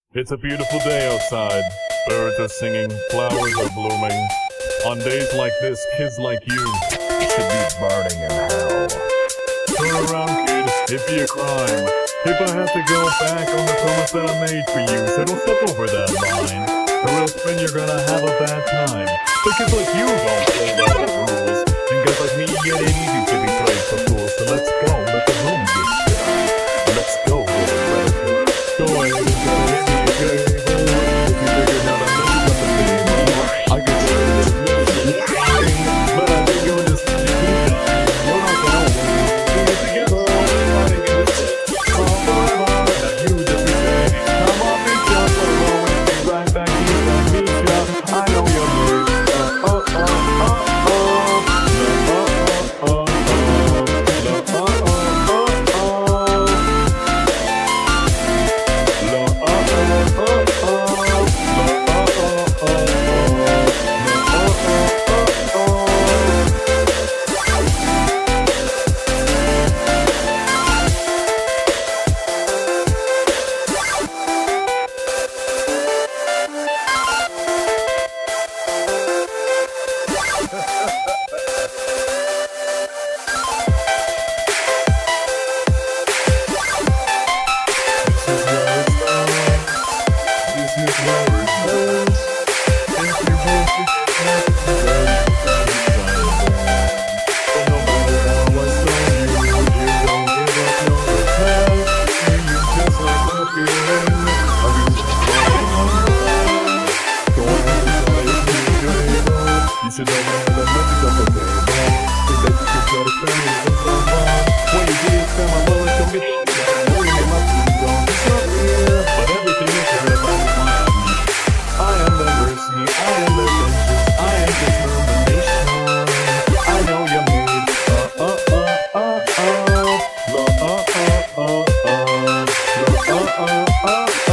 It's a beautiful day outside. Birds are singing, flowers are blooming. On days like this, kids like you should be burning in hell. Turn around, kid. It'd be a crime if I have to go back on the promise that I made for you. So don't step over that line, or else then you're gonna have a bad time. But kids like you don't play by the rules, and guys like me get it easy to be played for fools. So let's go, let the room get still. Let's go, little brother. Go ahead and go ahead. You should know that the message of the day, think that you should try to spend it in some fun. When you get it, spend my money, come get it. Bring it, my food on the top here. But everything is heard about mine. I am the mercy, I am the vengeance, I am determination. I know you need love,